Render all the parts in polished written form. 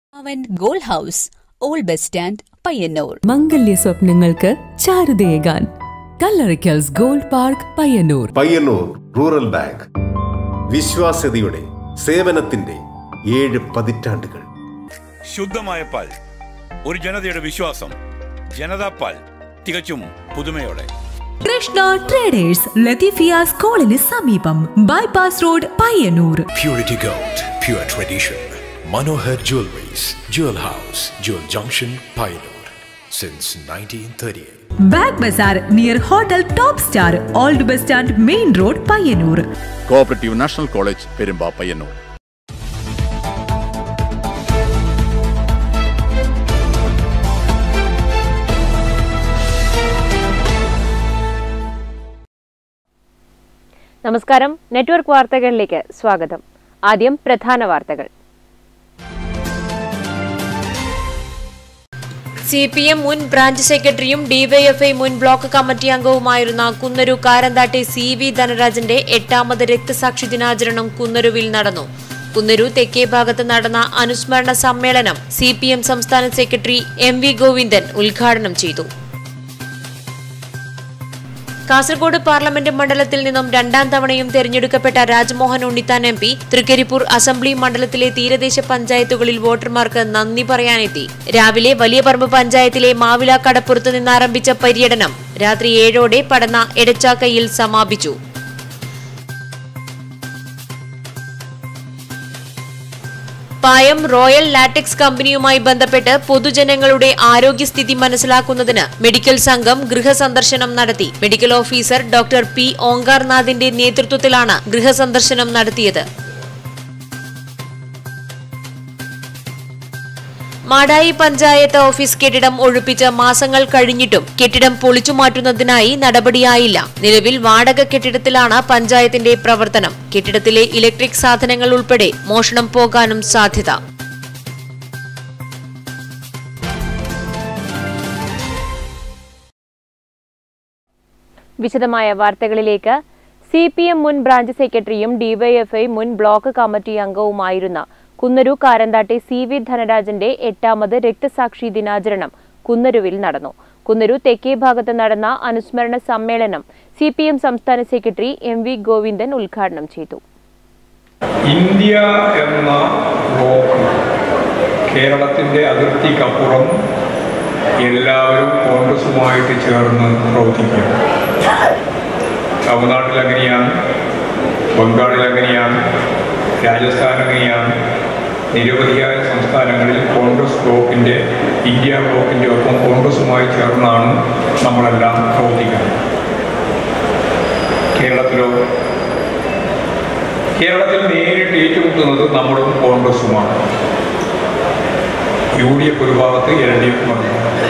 അവൻ gold house, old bus stand, Payyanur. മംഗല്യ സ്വപ്നങ്ങൾക്ക് ചാരുതയേകാൻ Kallarikkals gold park, Payyanur. Payyanur rural bank, വിശ്വാസ്യതയുടെ സേവനത്തിന്റെ 7 പതിറ്റാണ്ടുകൾ. ശുദ്ധമായ പാൽ, ഒരു ജനതയുടെ വിശ്വാസം. ജനതാ പാൽ, തികച്ചും പുതുമയോടെ. കൃഷ്ണ ട്രേഡേഴ്സ്, ലത്തീഫിയ സ്കൂളിന് സമീപം, bypass road, Payyanur. Purity Gold, pure tradition. Manohar Jewelries, Jewel House, Jewel Junction, Payyanur, since 1938. Bag Bazaar near Hotel Top Star, Old Bus Stand, Main Road, Payyanur. Cooperative National College, Perumba, Payyanur. നമസ്കാരം. Network വാർത്തകളിലേക്ക് സ്വാഗതം. ആദ്യം പ്രധാന വാർത്തകൾ. CPM മുൻ branch സെക്രട്ടറിയും DYFI മുൻ block committee അംഗവുമായിരുന്ന കുന്നരു കാരന്താട്ടെ CV ധനരാജന്റെ 8ാമത് രക്തസാക്ഷി ദിനാചരണം കുന്നരുവിൽ നടന്നു. കുന്നരു തെക്കേ ഭാഗത്ത് നടന്ന അനുസ്മരണ സമ്മേളനം CPM സംസ്ഥാന സെക്രട്ടറി MV ഗോവിന്ദൻ ഉദ്ഘാടനം ചെയ്തു. കാസർഗോഡ് പാർലമെന്റ് മണ്ഡലത്തിൽ നിന്നും 2ാം തവണയും തെരഞ്ഞെടുക്കപ്പെട്ട രാജ്മോഹൻ ഉണ്ണിത്താൻ MP തൃക്കരിപ്പൂർ അസംബ്ലി മണ്ഡലത്തിലെ തീരദേശ പഞ്ചായത്തുകളിൽ വോട്ടർമാർക്ക് നന്ദി പറയാനെത്തി. രാവിലെ വലിയ പറമ്പ് പഞ്ചായത്തിലെ മാവില കടപ്പുറത്ത് നിന്നാരംഭിച്ച പര്യടനം രാത്രി 7ഓടെ പടന്ന എടച്ചാക്കയിൽ സമാപിച്ചു. പായം റോയൽ ലാറ്റക്സ് കമ്പനിയുമായി ബന്ധപ്പെട്ട് പൊതുജനങ്ങളുടെ ആരോഗ്യസ്ഥിതി മനസ്സിലാക്കുന്നതിന് മെഡിക്കൽ സംഘം ഗൃഹസന്ദർശനം നടത്തി. Medical officer doctor P. ഓങ്കാർനാഥിന്റെ നേതൃത്വത്തിലാണ് ഗൃഹസന്ദർശനം നടത്തിയത്. മാടായി പഞ്ചായത്ത് ഓഫീസ് കെട്ടിടം ഒഴിപ്പിച്ച് മാസങ്ങൾ കഴിഞ്ഞിട്ടും കെട്ടിടം പൊളിച്ചുമാറ്റുന്നതിനായി നടപടിയായില്ല. നിലവിൽ വാടക കെട്ടിടത്തിലാണ് പഞ്ചായത്തിന്റെ പ്രവർത്തനം. കെട്ടിടത്തിലെ ഇലക്ട്രിക് സാധനങ്ങൾ ഉൾപ്പെടെ മോഷണം പോകാനും സാധ്യത. വിശദമായ വാർത്തകളിലേക്ക്. CPM മുൻ ബ്രാഞ്ച് സെക്രട്ടറിയും ഡിവൈഎഫ്ഐ മുൻ ബ്ലോക്ക് കമ്മിറ്റി അംഗവുമായിരുന്ന കുന്നരു കാരന്താട്ടെ CV ധനരാജന്റെ 8ാമത് രക്തസാക്ഷി ദിനാചരണം കുന്നരുവിൽ നടന്നു. കുന്നരു തെക്കേ ഭാഗത്ത് നടന്ന അനുസ്മരണ സമ്മേളനം CPM സംസ്ഥാന സെക്രട്ടറി MV ഗോവിന്ദൻ ഉദ്ഘാടനം ചെയ്തു. ഇന്ത്യ എന്ന ബ്ലോക്ക് കേരളത്തിന്റെ അതിർത്തിക്കപ്പുറം എല്ലാവരും കോൺഗ്രസുമായിട്ട് ചേർന്ന് പ്രവർത്തിക്കുന്നു. തമിഴ്നാട്ടിൽ അങ്ങനെയാണ്, ബംഗാളിൽ അങ്ങനെയാണ്, രാജസ്ഥാൻ അങ്ങനെയാണ്. നിരവധിയായ സംസ്ഥാനങ്ങളിൽ കോൺഗ്രസ് ബ്ലോക്കിൻ്റെ, ഇന്ത്യ ബ്ലോക്കിൻ്റെ ഒപ്പം കോൺഗ്രസുമായി ചേർന്നാണ് നമ്മളെല്ലാം പ്രവർത്തിക്കുന്നത്. കേരളത്തിൽ നേരിട്ട് ഏറ്റുമുട്ടുന്നത് നമ്മളും കോൺഗ്രസുമാണ്. UDF ഒരു ഭാഗത്ത്, LDF മറുഭാഗത്ത്.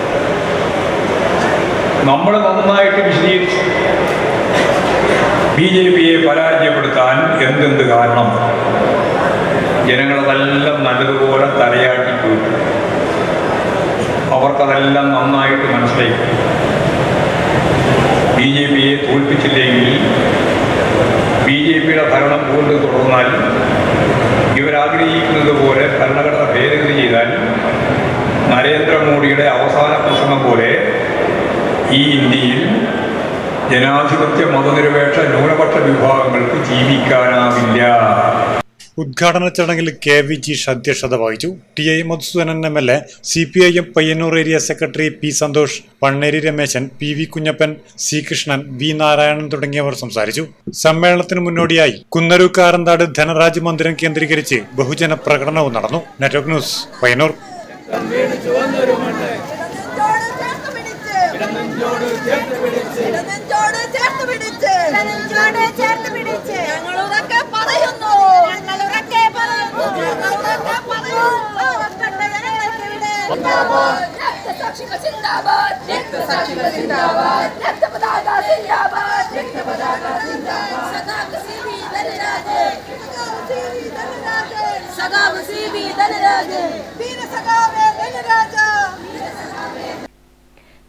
നമ്മൾ നന്നായിട്ട് വിശദീകരിച്ചു BJPയെ പരാജയപ്പെടുത്താൻ എന്തെന്ത് കാരണം. ജനങ്ങളതെല്ലാം നല്ലതുപോലെ തലയാട്ടിപ്പോയി. അവർക്കതെല്ലാം നന്നായിട്ട് മനസ്സിലായി. BJPയെ തോൽപ്പിച്ചില്ലെങ്കിൽ BJPയുടെ ഭരണം കൊണ്ട് തുടർന്നാൽ, ഇവരാഗ്രഹിക്കുന്നത് പോലെ ഭരണഘടന ഭേദഗതി ചെയ്താൽ, നരേന്ദ്രമോദിയുടെ അവസാന പ്രസംഗം പോലെ ഈ ഇന്ത്യയിൽ ജനാധിപത്യ മതനിരപേക്ഷ ന്യൂനപക്ഷ വിഭാഗങ്ങൾക്ക് ജീവിക്കാനാവില്ല. ഉദ്ഘാടന ചടങ്ങിൽ KVG അധ്യക്ഷത വഹിച്ചു. TI Madhusudanan MLA, CPIM Payyanur area secretary P. Santhosh, Panneri Rameshan, PV Kunhappan, C. Krishnan, V. Narayanan തുടങ്ങിയവർ സംസാരിച്ചു. സമ്മേളനത്തിന് മുന്നോടിയായി കുന്നരു കാരന്താട് ധനരാജ് മന്ദിരം കേന്ദ്രീകരിച്ച് ബഹുജന പ്രകടനവും നടന്നു. Network news, Payyanur.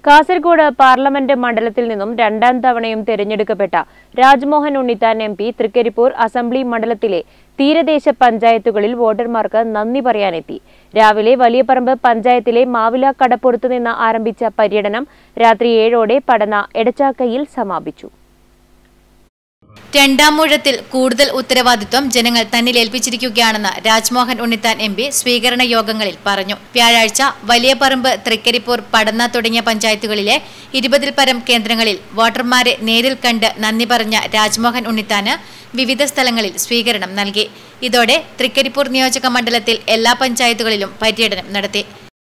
Kasaragod parliament മണ്ഡലത്തിൽ നിന്നും രണ്ടാം തവണയും തെരഞ്ഞെടുക്കപ്പെട്ട രാജ്മോഹൻ ഉണ്ണിത്താൻ MP തൃക്കരിപ്പൂർ അസംബ്ലി മണ്ഡലത്തിലെ തീരദേശ പഞ്ചായത്തുകളിൽ വോട്ടർമാർക്ക് നന്ദി പറയാനെത്തി. രാവിലെ വലിയപറമ്പ് പഞ്ചായത്തിലെ മാവില കടപ്പുറത്ത് നിന്ന് ആരംഭിച്ച പര്യടനം രാത്രി 7ഓടെ പടന്ന എടച്ചാക്കയിൽ സമാപിച്ചു. രണ്ടാം ഊഴത്തിൽ കൂടുതൽ ഉത്തരവാദിത്വം ജനങ്ങൾ തന്നിലേൽപ്പിച്ചിരിക്കുകയാണെന്ന് രാജ്മോഹൻ ഉണ്ണിത്താൻ MP സ്വീകരണ യോഗങ്ങളിൽ പറഞ്ഞു. വ്യാഴാഴ്ച വലിയപറമ്പ്, തൃക്കരിപ്പൂർ, പടന്ന തുടങ്ങിയ പഞ്ചായത്തുകളിലെ 20ൽ പരം കേന്ദ്രങ്ങളിൽ വോട്ടർമാരെ നേരിൽ കണ്ട് നന്ദി പറഞ്ഞ രാജ്മോഹൻ ഉണ്ണിത്താന് വിവിധ സ്ഥലങ്ങളിൽ സ്വീകരണം നൽകി. ഇതോടെ തൃക്കരിപ്പൂർ നിയോജക മണ്ഡലത്തിൽ എല്ലാ പഞ്ചായത്തുകളിലും പര്യടനം നടത്തി.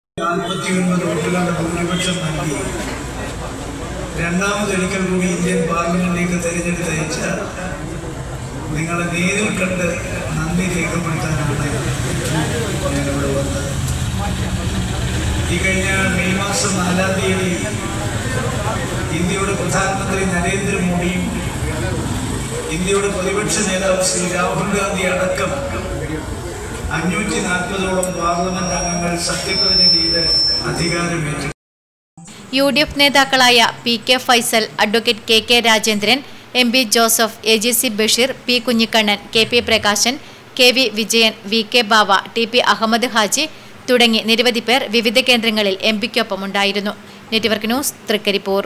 രണ്ടാമതൊരിക്കൽ കൂടി ഇന്ത്യൻ പാർലമെന്റിലേക്ക് തിരഞ്ഞെടുത്തയച്ച നിങ്ങളെ നേരിൽ കണ്ട് നന്ദി രേഖപ്പെടുത്താനാണ് ഞാനിവിടെ വന്നത്. ഈ കഴിഞ്ഞ മെയ് മാസം 4-ാം തീയതി ഇന്ത്യയുടെ പ്രധാനമന്ത്രി നരേന്ദ്രമോദിയും ഇന്ത്യയുടെ പ്രതിപക്ഷ നേതാവ് ശ്രീ രാഹുൽ ഗാന്ധി അടക്കം 540ഓളം പാർലമെന്റ് അംഗങ്ങൾ സത്യപ്രതിജ്ഞ ചെയ്ത് അധികാരമേറ്റു. UDF നേതാക്കളായ PK Faisal, advocate KK Rajendran, MP Joseph, AGC Basheer, P Kunhikannan, KP Prakashan, KV Vijayan, VK Bava, TP Ahammed Haji തുടങ്ങി നിരവധി പേർ വിവിധ കേന്ദ്രങ്ങളിൽ MPക്കൊപ്പം ഉണ്ടായിരുന്നു. Network news, Trikaripur.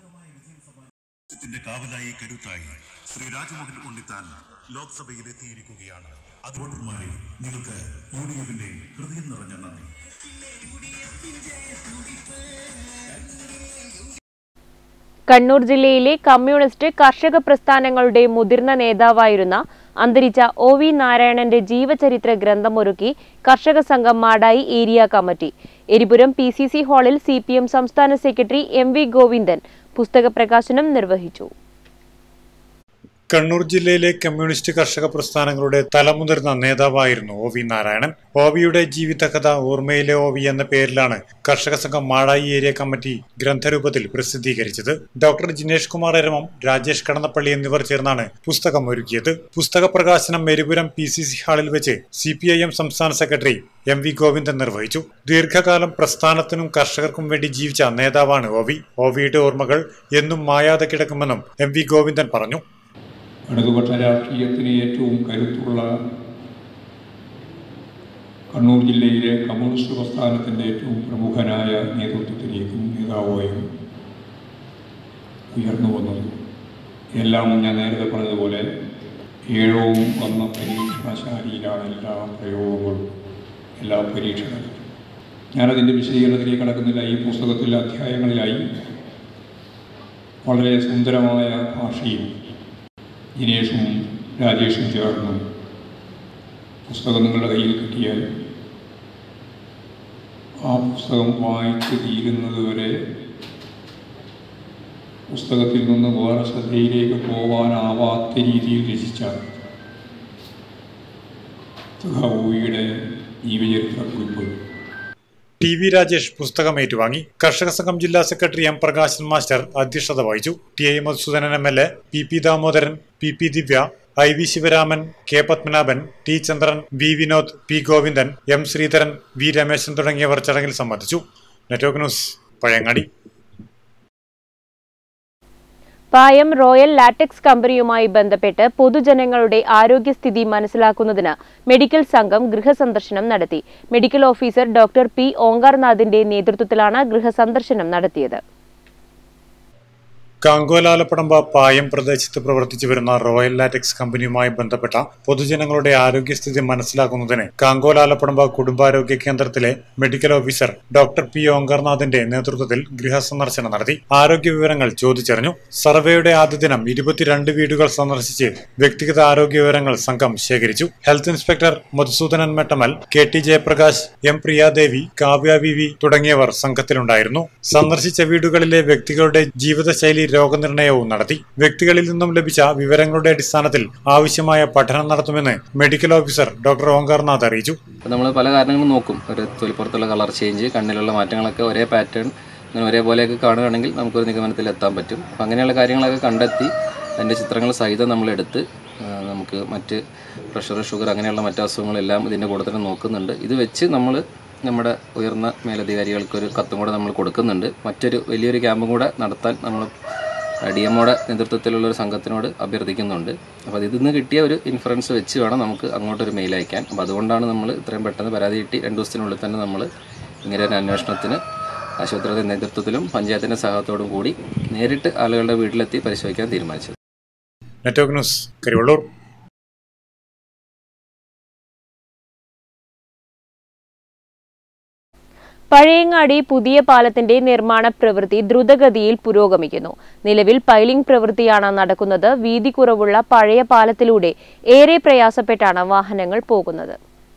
കണ്ണൂർ ജില്ലയിലെ കമ്മ്യൂണിസ്റ്റ് കർഷക പ്രസ്ഥാനങ്ങളുടെ മുതിർന്ന നേതാവായിരുന്ന അന്തരിച്ച OV നാരായണന്റെ ജീവചരിത്ര ഗ്രന്ഥമൊരുക്കി കർഷക സംഘം Madayi area committee. Eripuram PCC ഹാളിൽ CPM സംസ്ഥാന സെക്രട്ടറി MV ഗോവിന്ദൻ പുസ്തക പ്രകാശനം നിർവഹിച്ചു. കണ്ണൂർ ജില്ലയിലെ കമ്മ്യൂണിസ്റ്റ് കർഷക പ്രസ്ഥാനങ്ങളുടെ തലമുതിർന്ന നേതാവായിരുന്നു OV നാരായണൻ. OVയുടെ ജീവിതകഥ ഓർമ്മയിലെ OV എന്ന പേരിലാണ് കർഷക സംഘം മാടായി ഏരിയ കമ്മിറ്റി ഗ്രന്ഥരൂപത്തിൽ പ്രസിദ്ധീകരിച്ചത്. ഡോക്ടർ ജിനേഷ് കുമാർ എരമം, രാജേഷ് കടന്നപ്പള്ളി എന്നിവർ ചേർന്നാണ് പുസ്തകം ഒരുക്കിയത്. പുസ്തക പ്രകാശനം എരിപുരം PCC ഹാളിൽ വെച്ച് CPIM സംസ്ഥാന സെക്രട്ടറി MV ഗോവിന്ദൻ നിർവഹിച്ചു. ദീർഘകാലം പ്രസ്ഥാനത്തിനും കർഷകർക്കും വേണ്ടി ജീവിച്ച നേതാവാണ് OV. OVയുടെ ഓർമ്മകൾ എന്നും മായാതെ കിടക്കുമെന്നും MV ഗോവിന്ദൻ പറഞ്ഞു. ഇടതുപക്ഷ രാഷ്ട്രീയത്തിന് ഏറ്റവും കരുത്തുള്ള കണ്ണൂർ ജില്ലയിലെ കമ്മ്യൂണിസ്റ്റ് പ്രസ്ഥാനത്തിൻ്റെ ഏറ്റവും പ്രമുഖനായ നേതൃത്വത്തിലേക്കും നേതാവായും ഉയർന്നു വന്നത്. എല്ലാം ഞാൻ നേരത്തെ പറഞ്ഞതുപോലെ ഏഴവും വന്ന പരീക്ഷണശാലയിലാണ് എല്ലാ പ്രയോഗങ്ങളും, എല്ലാ പരീക്ഷണങ്ങളും. ഞാനതിൻ്റെ വിശദീകരണത്തിലേക്ക് കടക്കുന്നില്ല. ഈ പുസ്തകത്തിലെ അധ്യായങ്ങളിലായി വളരെ സുന്ദരമായ ഭാഷയും ജിനേഷും രാജേഷും ചേർന്ന് പുസ്തകം നിങ്ങളുടെ കയ്യിൽ കിട്ടിയാൽ ആ പുസ്തകം വായിച്ച് തീരുന്നതുവരെ പുസ്തകത്തിൽ നിന്ന് വേറെ ശ്രദ്ധയിലേക്ക് പോകാനാവാത്ത രീതിയിൽ രചിച്ച OVയുടെ ജീവചരിത്രക്കുറിപ്പ് TV രാജേഷ് പുസ്തകം ഏറ്റുവാങ്ങി. കർഷക സംഘം ജില്ലാ സെക്രട്ടറി M പ്രകാശൻ മാസ്റ്റർ അധ്യക്ഷത വഹിച്ചു. TI Madhusudanan MLA, PP Damodaran, PP ദിവ്യ, IV Sivaraman, K Padmanabhan, T ചന്ദ്രൻ, V Vinod, P Govindan, M Sreedharan, V Rameshan തുടങ്ങിയവർ ചടങ്ങിൽ സംബന്ധിച്ചു. Network news, Pazhayangadi. Payam royal latex കമ്പനിയുമായി ബന്ധപ്പെട്ട് പൊതുജനങ്ങളുടെ ആരോഗ്യസ്ഥിതി മനസ്സിലാക്കുന്നതിന് മെഡിക്കൽ സംഘം ഗൃഹസന്ദർശനം നടത്തി. മെഡിക്കൽ ഓഫീസർ ഡോക്ടർ P ഓങ്കാർനാഥിന്റെ നേതൃത്വത്തിലാണ് ഗൃഹസന്ദർശനം നടത്തിയത്. കാങ്കോലാലപ്പടമ്പ പായം പ്രദേശത്ത് പ്രവർത്തിച്ചു വരുന്ന റോയൽ ലാറ്റക്സ് കമ്പനിയുമായി ബന്ധപ്പെട്ട പൊതുജനങ്ങളുടെ ആരോഗ്യസ്ഥിതി മനസ്സിലാക്കുന്നതിന് കാങ്കോലാലപ്പടമ്പ കുടുംബാരോഗ്യ കേന്ദ്രത്തിലെ മെഡിക്കൽ ഓഫീസർ ഡോക്ടർ P ഓങ്കാർനാഥിന്റെ നേതൃത്വത്തിൽ ഗൃഹസന്ദർശനം നടത്തി. ആരോഗ്യ വിവരങ്ങൾ ചോദിച്ചറിഞ്ഞു. സർവേയുടെ ആദ്യ ദിനം 22 വീടുകൾ സന്ദർശിച്ച് വ്യക്തിഗത ആരോഗ്യ വിവരങ്ങൾ സംഘം ശേഖരിച്ചു. Health inspector Madhusoodanan Mettammal, KT Jayaprakash, M Priyadevi, Kavya VV തുടങ്ങിയവർ സംഘത്തിലുണ്ടായിരുന്നു. സന്ദർശിച്ച വീടുകളിലെ വ്യക്തികളുടെ ജീവിതശൈലി രോഗനിർണയവും നടത്തി. വ്യക്തികളിൽ നിന്നും ലഭിച്ച വിവരങ്ങളുടെ അടിസ്ഥാനത്തിൽ ആവശ്യമായ പഠനം നടത്തുമെന്ന് മെഡിക്കൽ ഓഫീസർ ഡോക്ടർ ഓങ്കാർനാഥ് അറിയിച്ചു. നമ്മൾ പല കാരണങ്ങളും നോക്കും. ഒരു തൊലിപ്പുറത്തുള്ള കളർ ചേഞ്ച്, കണ്ണിലുള്ള മാറ്റങ്ങളൊക്കെ ഒരേ പാറ്റേൺ അങ്ങനെ ഒരേപോലെയൊക്കെ കാണുകയാണെങ്കിൽ നമുക്കൊരു നിഗമനത്തിൽ എത്താൻ പറ്റും. അപ്പം അങ്ങനെയുള്ള കാര്യങ്ങളൊക്കെ കണ്ടെത്തി അതിൻ്റെ ചിത്രങ്ങൾ സഹിതം നമ്മളെടുത്ത് നമുക്ക് മറ്റ് പ്രഷർ, ഷുഗർ അങ്ങനെയുള്ള മറ്റ് അസുഖങ്ങളെല്ലാം ഇതിൻ്റെ കൂടെ തന്നെ നോക്കുന്നുണ്ട്. ഇത് വെച്ച് നമ്മൾ നമ്മുടെ ഉയർന്ന മേലധികാരികൾക്കൊരു കത്തും കൂടെ നമ്മൾ കൊടുക്കുന്നുണ്ട്. മറ്റൊരു വലിയൊരു ക്യാമ്പും കൂടെ നടത്താൻ നമ്മൾ DMOയുടെ നേതൃത്വത്തിലുള്ളൊരു സംഘത്തിനോട് അഭ്യർത്ഥിക്കുന്നുണ്ട്. അപ്പോൾ ഇതിൽ നിന്ന് കിട്ടിയ ഒരു ഇൻഫറൻസ് വെച്ച് വേണം നമുക്ക് അങ്ങോട്ടൊരു മെയിൽ അയക്കാൻ. അപ്പോൾ അതുകൊണ്ടാണ് നമ്മൾ ഇത്രയും പെട്ടെന്ന് പരാതി കിട്ടി 2 ദിവസത്തിനുള്ളിൽ തന്നെ നമ്മൾ ഇങ്ങനെ ഒരു അന്വേഷണത്തിന് ആശുപത്രിയുടെ നേതൃത്വത്തിലും പഞ്ചായത്തിൻ്റെ സഹായത്തോടും കൂടി നേരിട്ട് ആളുകളുടെ വീട്ടിലെത്തി പരിശോധിക്കാൻ തീരുമാനിച്ചത്. Network news Karivellur. പഴയങ്ങാടി പുതിയ പാലത്തിന്റെ നിർമ്മാണ പ്രവൃത്തി ദ്രുതഗതിയിൽ പുരോഗമിക്കുന്നു. നിലവിൽ പൈലിംഗ് പ്രവൃത്തിയാണ് നടക്കുന്നത്. വീതി കുറവുള്ള പഴയ പാലത്തിലൂടെ ഏറെ പ്രയാസപ്പെട്ടാണ് വാഹനങ്ങൾ പോകുന്നത്.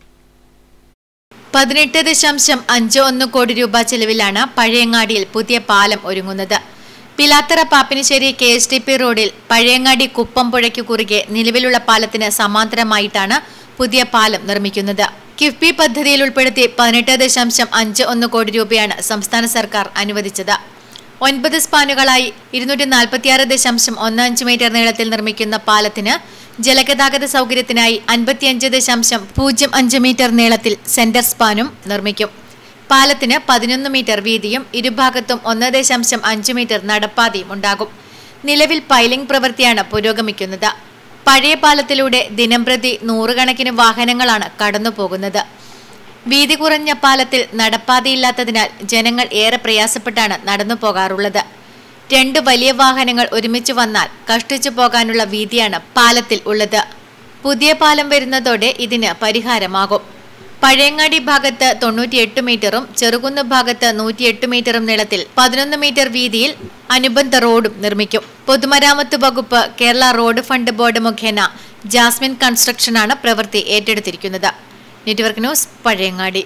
18.51 കോടി രൂപ ചെലവിലാണ് പഴയങ്ങാടിയിൽ പുതിയ പാലം ഒരുങ്ങുന്നത്. പിലാത്തറ പാപ്പിനിശ്ശേരി KSTP റോഡിൽ പഴയങ്ങാടി കുപ്പംപുഴയ്ക്ക് കുറുകെ നിലവിലുള്ള പാലത്തിന് സമാന്തരമായിട്ടാണ് പുതിയ പാലം നിർമ്മിക്കുന്നത്. കിഫ്ബി പദ്ധതിയിൽ ഉൾപ്പെടുത്തി 18.51 കോടി രൂപയാണ് സംസ്ഥാന സർക്കാർ അനുവദിച്ചത്. 9 സ്പാനുകളായി 246.15 മീറ്റർ നീളത്തിൽ നിർമ്മിക്കുന്ന പാലത്തിന് ജലഗതാഗത സൗകര്യത്തിനായി 55.05 മീറ്റർ നീളത്തിൽ സെന്റർ സ്പാനും നിർമ്മിക്കും. പാലത്തിന് 11 മീറ്റർ വീതിയും ഇരുഭാഗത്തും 1.5 മീറ്റർ നടപ്പാതയും ഉണ്ടാകും. നിലവിൽ പൈലിംഗ് പ്രവൃത്തിയാണ് പുരോഗമിക്കുന്നത്. പഴയ പാലത്തിലൂടെ ദിനംപ്രതി 100 കണക്കിന് വാഹനങ്ങളാണ് കടന്നുപോകുന്നത്. വീതി കുറഞ്ഞ പാലത്തിൽ നടപ്പാതയില്ലാത്തതിനാൽ ജനങ്ങൾ ഏറെ പ്രയാസപ്പെട്ടാണ് നടന്നു പോകാറുള്ളത്. 2 വലിയ വാഹനങ്ങൾ ഒരുമിച്ച് വന്നാൽ കഷ്ടിച്ചു പോകാനുള്ള വീതിയാണ് പാലത്തിൽ ഉള്ളത്. പുതിയ പാലം വരുന്നതോടെ ഇതിന് പരിഹാരമാകും. പഴയങ്ങാടി ഭാഗത്ത് 98 മീറ്ററും ചെറുകുന്ന് ഭാഗത്ത് 108 മീറ്ററും നീളത്തിൽ 11 മീറ്റർ വീതിയിൽ അനുബന്ധ റോഡും നിർമ്മിക്കും. പൊതുമരാമത്ത് വകുപ്പ് കേരള റോഡ് ഫണ്ട് ബോർഡ് മുഖേന ജാസ്മിൻ കൺസ്ട്രക്ഷനാണ് പ്രവൃത്തി ഏറ്റെടുത്തിരിക്കുന്നത്. Network news Pazhayangadi.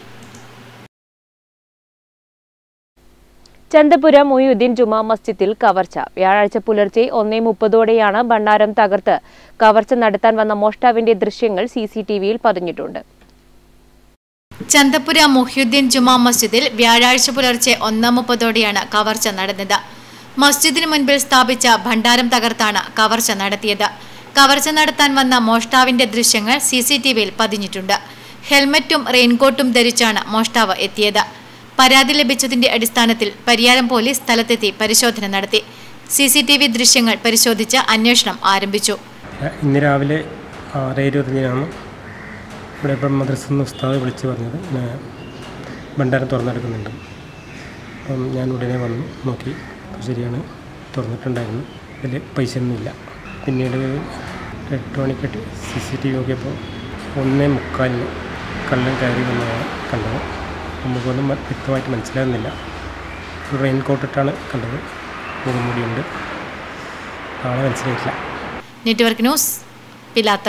ചന്തപുര മൊയ്യുദ്ദീൻ ജുമാ മസ്ജിദിൽ കവർച്ച. വ്യാഴാഴ്ച പുലർച്ചെ 1:30ഓടെയാണ് ഭണ്ഡാരം തകർത്ത് കവർച്ച നടത്താൻ വന്ന മോഷ്ടാവിന്റെ ദൃശ്യങ്ങൾ CCTVയിൽ പതിഞ്ഞിട്ടുണ്ട്. ചന്തപുര മൊഹ്യുദ്ദീൻ ജുമാ മസ്ജിദിൽ വ്യാഴാഴ്ച പുലർച്ചെ 1:30ഓടെയാണ് കവർച്ച നടന്നത്. മസ്ജിദിന് മുൻപിൽ സ്ഥാപിച്ച ഭണ്ഡാരം തകർത്താണ് കവർച്ച നടത്തിയത്. കവർച്ച നടത്താൻ വന്ന മോഷ്ടാവിന്റെ ദൃശ്യങ്ങൾ CCTVയിൽ പതിഞ്ഞിട്ടുണ്ട്. ഹെൽമറ്റും റെയിൻകോട്ടും ധരിച്ചാണ് മോഷ്ടാവ് എത്തിയത്. പരാതി ലഭിച്ചതിന്റെ അടിസ്ഥാനത്തിൽ പരിയാരം പോലീസ് സ്ഥലത്തെത്തി പരിശോധന നടത്തി. CCTV ദൃശ്യങ്ങൾ പരിശോധിച്ച് അന്വേഷണം ആരംഭിച്ചു. ഇന്ന് രാവിലെ 6:20 ഇവിടെ ഇപ്പം മദ്രസ ഉസ്താദ് വിളിച്ച് പറഞ്ഞത് ഭണ്ഡാരം തുറന്നെടുക്കുന്നുണ്ട്. അപ്പം ഞാൻ ഉടനെ വന്നു നോക്കി. ശരിയാണ്, തുറന്നിട്ടുണ്ടായിരുന്നു. ഇതിൽ പൈസയൊന്നുമില്ല. പിന്നീട് 8 മണിക്ക് CCTV നോക്കിയപ്പോൾ 1:45 കള്ളൻ കയറി വന്നതാണ് കണ്ടത്. നമുക്കൊന്നും വ്യക്തമായിട്ട് മനസ്സിലാകുന്നില്ല. ഒരു റെയിൻകോട്ടിട്ടാണ് കണ്ടത്. മുഖംമൂടിയുണ്ട്. ആളെ മനസ്സിലായിട്ടില്ല. നെറ്റ്വർക്ക് ന്യൂസ് പിലാത്ര.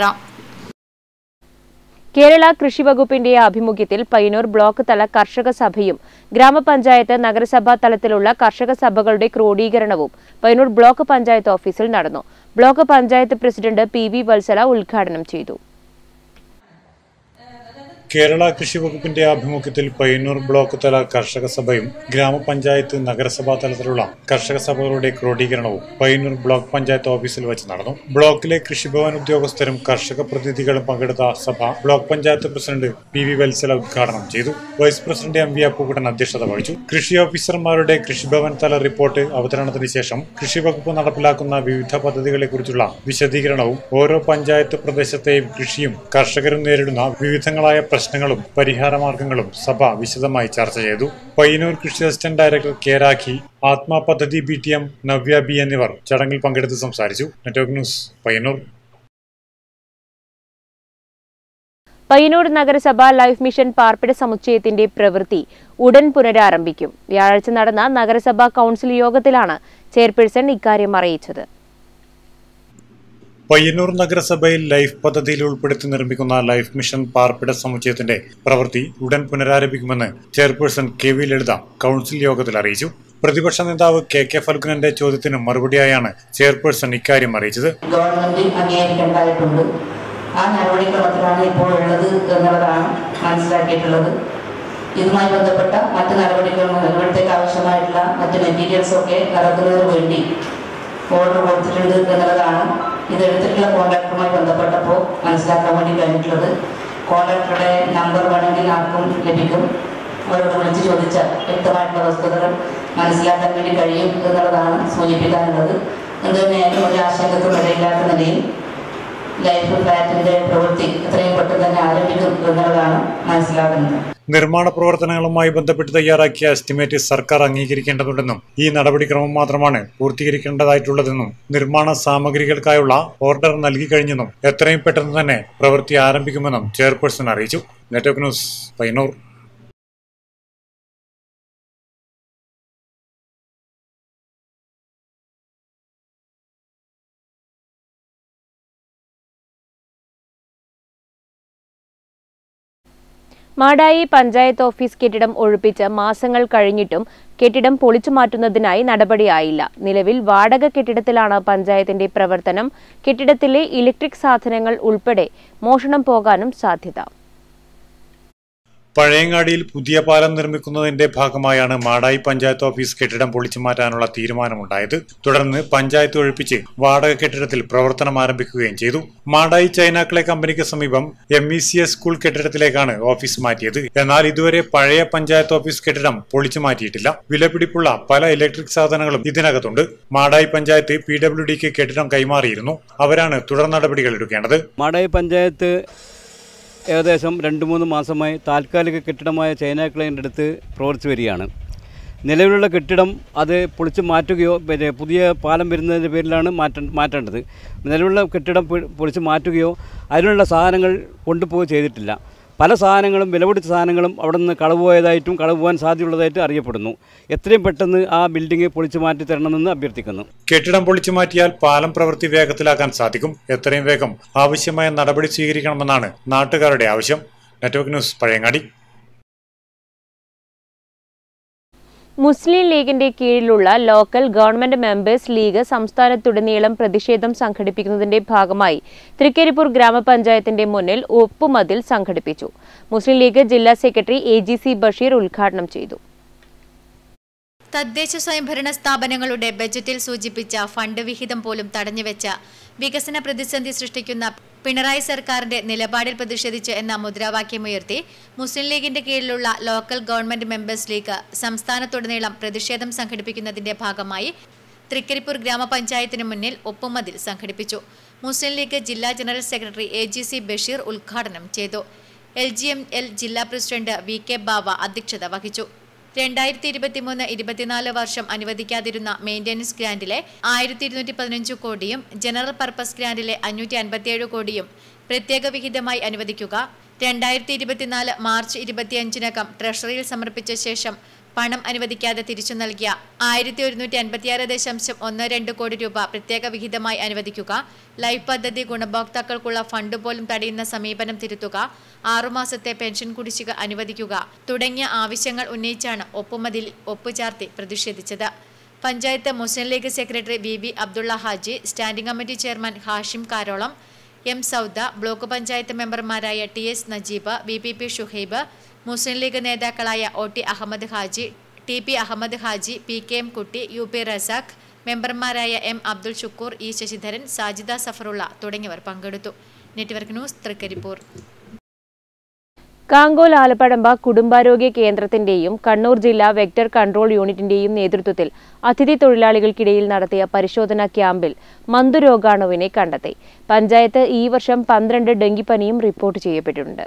കേരള കൃഷി വകുപ്പിന്റെ ആഭിമുഖ്യത്തിൽ പയ്യന്നൂർ ബ്ലോക്ക് തല കർഷക സഭയും ഗ്രാമപഞ്ചായത്ത് നഗരസഭാ തലത്തിലുള്ള കർഷക സഭകളുടെ ക്രോഡീകരണവും പയ്യന്നൂർ ബ്ലോക്ക് പഞ്ചായത്ത് ഓഫീസിൽ നടന്നു. Block panchayat president PV Vatsala ഉദ്ഘാടനം ചെയ്തു. കേരള കൃഷി വകുപ്പിന്റെ ആഭിമുഖ്യത്തിൽ പയ്യന്നൂർ ബ്ലോക്ക് തല കർഷക സഭയും ഗ്രാമപഞ്ചായത്ത് നഗരസഭാ തലത്തിലുള്ള കർഷക സഭകളുടെ ക്രോഡീകരണവും പയ്യന്നൂർ ബ്ലോക്ക് പഞ്ചായത്ത് ഓഫീസിൽ വെച്ച് നടന്നു. ബ്ലോക്കിലെ കൃഷിഭവൻ ഉദ്യോഗസ്ഥരും കർഷക പ്രതിനിധികളും പങ്കെടുത്ത സഭ block panchayat president PV Vatsala ഉദ്ഘാടനം ചെയ്തു. വൈസ് പ്രസിഡന്റ് MV അപ്പുകുട്ടൻ അധ്യക്ഷത വഹിച്ചു. കൃഷി ഓഫീസർമാരുടെ കൃഷിഭവൻ തല റിപ്പോർട്ട് അവതരണത്തിന് ശേഷം കൃഷി വകുപ്പ് നടപ്പിലാക്കുന്ന വിവിധ പദ്ധതികളെ കുറിച്ചുള്ള വിശദീകരണവും ഓരോ പഞ്ചായത്ത് പ്രദേശത്തെയും കൃഷിയും കർഷകരും നേരിടുന്ന വിവിധങ്ങളായ പ്രശ്നങ്ങളും പരിഹാരമാർഗങ്ങളും സഭ വിശദമായി ചർച്ച ചെയ്തു. പയ്യന്നൂർ കൃഷി അസിസ്റ്റന്റ് ഡയറക്ടർ K രാഖി, ആത്മാ പദ്ധതി BTM നവ്യ B എന്നിവർ ചടങ്ങിൽ പങ്കെടുത്ത് സംസാരിച്ചു. Network news Payyanur. പയ്യന്നൂർ നഗരസഭ ലൈഫ് മിഷൻ പാർപ്പിട സമുച്ചയത്തിന്റെ പ്രവൃത്തി ഉടൻ പുനരാരംഭിക്കും. വ്യാഴാഴ്ച നടന്ന നഗരസഭാ കൌൺസിൽ യോഗത്തിലാണ് ചെയർപേഴ്സൺ ഇക്കാര്യം അറിയിച്ചത്. പയ്യന്നൂർ നഗരസഭയിൽ ലൈഫ് പദ്ധതിയിൽ ഉൾപ്പെടുത്തി നിർമ്മിക്കുന്ന ലൈഫ് മിഷൻ പാർപ്പിട സമുച്ചയത്തിന്റെ പ്രവൃത്തി ഉടൻ പുനരാരംഭിക്കുമെന്ന് ചെയർപേഴ്സൺ KV ലളിത കൌൺസിൽ യോഗത്തിൽ അറിയിച്ചു. പ്രതിപക്ഷ നേതാവ് KK ഫൽഗുനന്റെ ചോദ്യത്തിന് മറുപടിയായാണ് ചെയർപേഴ്സൺ ഇക്കാര്യം അറിയിച്ചത്. ഗവൺമെന്റ് അംഗീകരിക്കേണ്ടതായിട്ടുണ്ട്. ആ നടപടിക്രമത്തിലാണ് ഇപ്പോൾ ഉള്ളത് എന്നുള്ളതാണ് മനസ്സിലാക്കിയിട്ടുള്ളത്. ഇതുമായി ബന്ധപ്പെട്ട മറ്റ് നടപടികൾക്ക് ആവശ്യമായിട്ടുള്ള മറ്റ് മെറ്റീരിയൽസ് ഒക്കെ ഇറക്കുന്നതിന് വേണ്ടി ഓർഡർ കൊടുത്തിട്ടുണ്ട് എന്നുള്ളതാണ് ഇതെടുത്തിട്ടുള്ള കോൺട്രാക്ടറുമായി ബന്ധപ്പെട്ടപ്പോൾ മനസ്സിലാക്കാൻ വേണ്ടി കഴിഞ്ഞിട്ടുള്ളത്. കോൺട്രാക്ടറുടെ നമ്പർ വേണമെങ്കിൽ ആർക്കും ലഭിക്കും. അവരോട് വിളിച്ച് ചോദിച്ചാൽ വ്യക്തമായിട്ടുള്ള വസ്തുതകൾ മനസ്സിലാക്കാൻ വേണ്ടി കഴിയും എന്നുള്ളതാണ് സൂചിപ്പിക്കാനുള്ളത്. എന്തുതന്നെയായാലും ഒരു ആശങ്കക്കും ഇടയില്ലാത്ത നിലയിൽ ലൈഫ് ഫ്ലാറ്റിന്റെ പ്രവൃത്തി എത്രയും പെട്ടെന്ന് തന്നെ ആരംഭിക്കും എന്നുള്ളതാണ് മനസ്സിലാക്കുന്നത്. നിർമ്മാണ പ്രവർത്തനങ്ങളുമായി ബന്ധപ്പെട്ട് തയ്യാറാക്കിയ എസ്റ്റിമേറ്റ് സർക്കാർ അംഗീകരിക്കേണ്ടതുണ്ടെന്നും ഈ നടപടിക്രമം മാത്രമാണ് പൂർത്തീകരിക്കേണ്ടതായിട്ടുള്ളതെന്നും നിർമ്മാണ സാമഗ്രികൾക്കായുള്ള ഓർഡർ നൽകി കഴിഞ്ഞെന്നും എത്രയും പെട്ടെന്ന് തന്നെ പ്രവൃത്തി ആരംഭിക്കുമെന്നും ചെയർപേഴ്സൺ അറിയിച്ചു. Network news, Payyanur. Madayi panchayat office കെട്ടിടം ഒഴിപ്പിച്ച് മാസങ്ങൾ കഴിഞ്ഞിട്ടും കെട്ടിടം പൊളിച്ചു മാറ്റുന്നതിനായി നടപടിയായില്ല. നിലവിൽ വാടക കെട്ടിടത്തിലാണ് പഞ്ചായത്തിന്റെ പ്രവർത്തനം. കെട്ടിടത്തിലെ ഇലക്ട്രിക് സാധനങ്ങൾ ഉൾപ്പെടെ മോഷണം പോകാനും സാധ്യത. പഴയങ്ങാടിയിൽ പുതിയ പാലം നിർമ്മിക്കുന്നതിന്റെ ഭാഗമായാണ് മാടായി പഞ്ചായത്ത് ഓഫീസ് കെട്ടിടം പൊളിച്ചു മാറ്റാനുള്ള തീരുമാനമുണ്ടായത്. തുടർന്ന് പഞ്ചായത്ത് ഒഴിപ്പിച്ച് വാടക കെട്ടിടത്തിൽ പ്രവർത്തനം ആരംഭിക്കുകയും ചെയ്തു. മാടായി ചൈനാക്കളെ കമ്പനിക്ക് സമീപം MECS സ്കൂൾ കെട്ടിടത്തിലേക്കാണ് ഓഫീസ് മാറ്റിയത്. എന്നാൽ ഇതുവരെ പഴയ പഞ്ചായത്ത് ഓഫീസ് കെട്ടിടം പൊളിച്ചു മാറ്റിയിട്ടില്ല. വിലപിടിപ്പുള്ള പല ഇലക്ട്രിക് സാധനങ്ങളും ഇതിനകത്തുണ്ട്. മാടായി പഞ്ചായത്ത് PWDക്ക് കെട്ടിടം കൈമാറിയിരുന്നു. അവരാണ് തുടർ നടപടികൾ എടുക്കേണ്ടത്. മാടായി പഞ്ചായത്ത് ഏകദേശം 2-3 മാസമായി താൽക്കാലിക കെട്ടിടമായ ചൈനാക്കളേൻ്റെ അടുത്ത് പ്രവർത്തിച്ചു വരികയാണ്. നിലവിലുള്ള കെട്ടിടം അത് പൊളിച്ച് മാറ്റുകയോ പുതിയ പാലം വരുന്നതിൻ്റെ പേരിലാണ് മാറ്റേണ്ടത്. നിലവിലുള്ള കെട്ടിടം പൊളിച്ച് മാറ്റുകയോ അതിനുള്ള സാധനങ്ങൾ കൊണ്ടുപോവുകയോ ചെയ്തിട്ടില്ല. പല സാധനങ്ങളും വിലപിടിച്ച സാധനങ്ങളും അവിടെ നിന്ന് കളവ് പോയതായിട്ടും കളവ് പോകാൻ സാധ്യതയുള്ളതായിട്ട് അറിയപ്പെടുന്നു. എത്രയും പെട്ടെന്ന് ആ ബിൽഡിംഗ് പൊളിച്ചു മാറ്റി തരണമെന്ന് അഭ്യർത്ഥിക്കുന്നു. കെട്ടിടം പൊളിച്ചു മാറ്റിയാൽ പാലം പ്രവൃത്തി വേഗത്തിലാക്കാൻ സാധിക്കും. എത്രയും വേഗം ആവശ്യമായ നടപടി സ്വീകരിക്കണമെന്നാണ് നാട്ടുകാരുടെ ആവശ്യം. Network news, Pazhayangadi. മുസ്ലിം ലീഗിന്റെ കീഴിലുള്ള ലോക്കൽ ഗവൺമെന്റ് മെമ്പേഴ്സ് ലീഗ് സംസ്ഥാനത്തുടനീളം പ്രതിഷേധം സംഘടിപ്പിക്കുന്നതിന്റെ ഭാഗമായി തൃക്കരിപ്പൂർ ഗ്രാമപഞ്ചായത്തിന്റെ മുന്നിൽ ഒപ്പുമതിൽ സംഘടിപ്പിച്ചു. മുസ്ലിം ലീഗ് ജില്ലാ സെക്രട്ടറി AGC ബഷീർ ഉദ്ഘാടനം ചെയ്തു. തദ്ദേശ സ്വയംഭരണ സ്ഥാപനങ്ങളുടെ ബജറ്റിൽ സൂചിപ്പിച്ച ഫണ്ട് വിഹിതം പോലും തടഞ്ഞുവെച്ച വികസന പ്രതിസന്ധി സൃഷ്ടിക്കുന്ന പിണറായി സർക്കാരിന്റെ നിലപാടിൽ പ്രതിഷേധിച്ച് എന്ന മുദ്രാവാക്യമുയർത്തി മുസ്ലിം ലീഗിന്റെ കീഴിലുള്ള ലോക്കൽ ഗവൺമെന്റ് മെമ്പേഴ്സ് ലീഗ് സംസ്ഥാനത്തുടനീളം പ്രതിഷേധം സംഘടിപ്പിക്കുന്നതിന്റെ ഭാഗമായി തൃക്കരിപ്പൂർ ഗ്രാമപഞ്ചായത്തിന് മുന്നിൽ ഒപ്പുമതിൽ സംഘടിപ്പിച്ചു. മുസ്ലിം ലീഗ് ജില്ലാ ജനറൽ സെക്രട്ടറി AGC ബഷീർ ഉദ്ഘാടനം ചെയ്തു. LGML ജില്ലാ പ്രസിഡന്റ് VK ബാവ അധ്യക്ഷത വഹിച്ചു. 2023-24 വർഷം അനുവദിക്കാതിരുന്ന മെയിന്റനൻസ് ഗ്രാന്റിലെ 1215 കോടിയും ജനറൽ പർപ്പസ് ഗ്രാന്റിലെ 557 കോടിയും പ്രത്യേക വിഹിതമായി അനുവദിക്കുക. 2024 മാർച്ച് 25-നകം ട്രഷറിയിൽ സമർപ്പിച്ച ശേഷം പണം അനുവദിക്കാതെ തിരിച്ചു നൽകിയ 1156.12 കോടി രൂപ പ്രത്യേക വിഹിതമായി അനുവദിക്കുക. ലൈഫ് പദ്ധതി ഗുണഭോക്താക്കൾക്കുള്ള ഫണ്ട് പോലും തടയുന്ന സമീപനം തിരുത്തുക. 6 മാസത്തെ പെൻഷൻ കുടിശ്ശിക അനുവദിക്കുക തുടങ്ങിയ ആവശ്യങ്ങൾ ഉന്നയിച്ചാണ് ഒപ്പുമതിൽ ഒപ്പുചാർത്തി പ്രതിഷേധിച്ചത്. Panchayat Muslim League secretary VB Abdulla Haji, standing committee chairman Hashim Karolam, M Sauda, block panchayat മെമ്പർമാരായ TS Najeeb, VPP Shuhaib, Muslim League നേതാക്കളായ OT Ahammed Haji, TP Ahammed Haji, PKM Kutty, UP Razak, മെമ്പർമാരായ M അബ്ദുൾ ഷുക്കൂർ, E ശശിധരൻ, സാജിദ സഫറുള്ള തുടങ്ങിയവർ പങ്കെടുത്തു. Network news, Trikaripur. കാങ്കോൽ ആലപ്പടമ്പ കുടുംബാരോഗ്യ കേന്ദ്രത്തിന്റെയും കണ്ണൂർ ജില്ലാ വെക്ടർ കൺട്രോൾ യൂണിറ്റിന്റെയും നേതൃത്വത്തിൽ അതിഥി തൊഴിലാളികൾക്കിടയിൽ നടത്തിയ പരിശോധനാ ക്യാമ്പിൽ മന്തുരോഗാണുവിനെ കണ്ടെത്തി. പഞ്ചായത്ത് ഈ വർഷം 12 ഡെങ്കിപ്പനിയും റിപ്പോർട്ട് ചെയ്യപ്പെട്ടിട്ടുണ്ട്.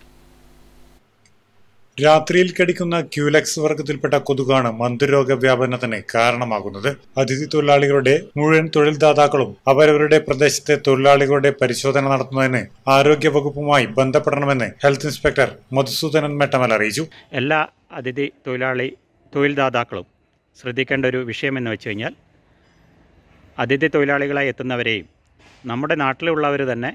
രാത്രിയിൽ കടിക്കുന്ന ക്യൂലെക്സ് വർഗത്തിൽപ്പെട്ട കൊതുകാണ് മന്തുരോഗ വ്യാപനത്തിന് കാരണമാകുന്നത്. അതിഥി തൊഴിലാളികളുടെ മുഴുവൻ തൊഴിൽദാതാക്കളും അവരവരുടെ പ്രദേശത്തെ തൊഴിലാളികളുടെ പരിശോധന നടത്തുന്നതിന് ആരോഗ്യ വകുപ്പുമായി ബന്ധപ്പെടണമെന്ന് ഹെൽത്ത് ഇൻസ്പെക്ടർ മധുസൂദനൻ മെട്ടമൽ അറിയിച്ചു. എല്ലാ അതിഥി തൊഴിൽദാതാക്കളും ശ്രദ്ധിക്കേണ്ട ഒരു വിഷയമെന്ന് വെച്ച് കഴിഞ്ഞാൽ അതിഥി തൊഴിലാളികളായി എത്തുന്നവരെയും നമ്മുടെ നാട്ടിലുള്ളവർ തന്നെ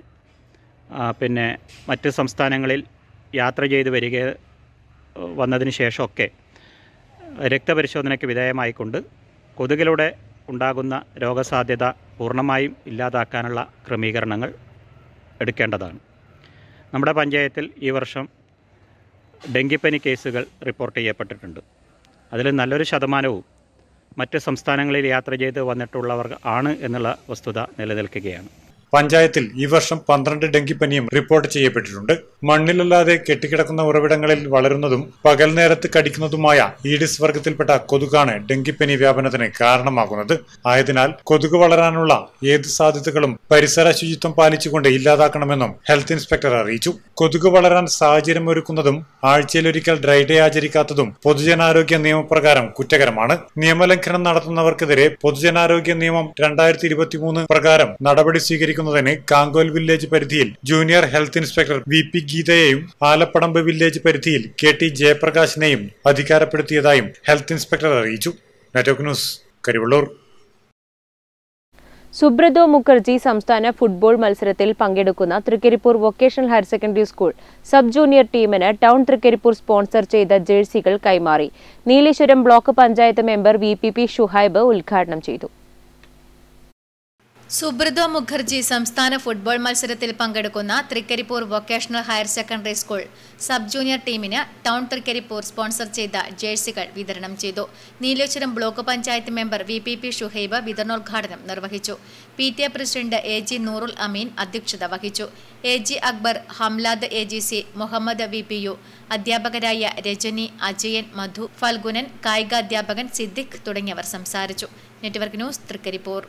മറ്റ് സംസ്ഥാനങ്ങളിൽ യാത്ര ചെയ്ത് വന്നതിന് ശേഷമൊക്കെ രക്തപരിശോധനയ്ക്ക് വിധേയമായിക്കൊണ്ട് കൊതുകിലൂടെ ഉണ്ടാകുന്ന രോഗസാധ്യത പൂർണ്ണമായും ഇല്ലാതാക്കാനുള്ള ക്രമീകരണങ്ങൾ എടുക്കേണ്ടതാണ്. നമ്മുടെ പഞ്ചായത്തിൽ ഈ വർഷം ഡെങ്കിപ്പനി കേസുകൾ റിപ്പോർട്ട് ചെയ്യപ്പെട്ടിട്ടുണ്ട്. അതിൽ നല്ലൊരു ശതമാനവും മറ്റ് സംസ്ഥാനങ്ങളിൽ യാത്ര ചെയ്ത് വന്നിട്ടുള്ളവർ ആണ് എന്നുള്ള വസ്തുത നിലനിൽക്കുകയാണ്. പഞ്ചായത്തിൽ ഈ വർഷം 12 ഡെങ്കിപ്പനിയും റിപ്പോർട്ട് ചെയ്യപ്പെട്ടിട്ടുണ്ട്. മണ്ണിലല്ലാതെ കെട്ടിക്കിടക്കുന്ന ഉറവിടങ്ങളിൽ വളരുന്നതും പകൽ നേരത്ത് കടിക്കുന്നതുമായ ഈഡിസ് വർഗത്തിൽപ്പെട്ട കൊതുകാണ് ഡെങ്കിപ്പനി വ്യാപനത്തിന് കാരണമാകുന്നത്. ആയതിനാൽ കൊതുക് വളരാനുള്ള ഏത് സാധ്യതകളും പരിസര ശുചിത്വം പാലിച്ചുകൊണ്ട് ഇല്ലാതാക്കണമെന്നും ഹെൽത്ത് ഇൻസ്പെക്ടർ അറിയിച്ചു. കൊതുക് വളരാൻ സാഹചര്യം ഒരുക്കുന്നതും ആഴ്ചയിലൊരിക്കൽ ഡ്രൈ ഡേ ആചരിക്കാത്തതും പൊതുജനാരോഗ്യ നിയമപ്രകാരം കുറ്റകരമാണ്. നിയമലംഘനം നടത്തുന്നവർക്കെതിരെ പൊതുജനാരോഗ്യ നിയമം 2023 പ്രകാരം നടപടി സ്വീകരിക്കുന്നതിന് കാങ്കോൽ വില്ലേജ് പരിധിയിൽ ജൂനിയർ ഹെൽത്ത് ഇൻസ്പെക്ടർ VP ഗീതയെയും ആലപ്പടമ്പ് വില്ലേജ് പരിധിയിൽ KT ജയപ്രകാശിനെയും അധികാരപ്പെടുത്തിയതായും ഹെൽത്ത് ഇൻസ്പെക്ടർ അറിയിച്ചു. Network news, Karivellur. സുബ്രതോ മുഖർജി സംസ്ഥാന ഫുട്ബോൾ മത്സരത്തിൽ പങ്കെടുക്കുന്ന Trikaripur vocational higher secondary school sub junior ടീമിന് ടൗൺ തൃക്കരിപ്പൂർ സ്പോൺസർ ചെയ്ത ജേഴ്സികൾ കൈമാറി. Nileshwaram block panchayat member VPP Shuhaib ഉദ്ഘാടനം ചെയ്തു. സുബ്രതോ മുഖർജി സംസ്ഥാന ഫുട്ബോൾ മത്സരത്തിൽ പങ്കെടുക്കുന്ന Trikaripur vocational higher secondary school sub junior ടീമിന് ടൗൺ തൃക്കരിപ്പൂർ സ്പോൺസർ ചെയ്ത ജേഴ്സികൾ വിതരണം ചെയ്തു. Nileshwaram block panchayat member VPP Shuhaib വിതരണോദ്ഘാടനം നിർവഹിച്ചു. PTA പ്രസിഡന്റ് AG നൂറുൽ അമീൻ അധ്യക്ഷത വഹിച്ചു. AG Akbar, ഹംലാദ് AGC, Muhammad VPU, അധ്യാപകരായ രജനി, അജയൻ, മധു, ഫൽഗുനൻ, കായികാധ്യാപകൻ സിദ്ദിഖ് തുടങ്ങിയവർ സംസാരിച്ചു. Network news, Trikaripur.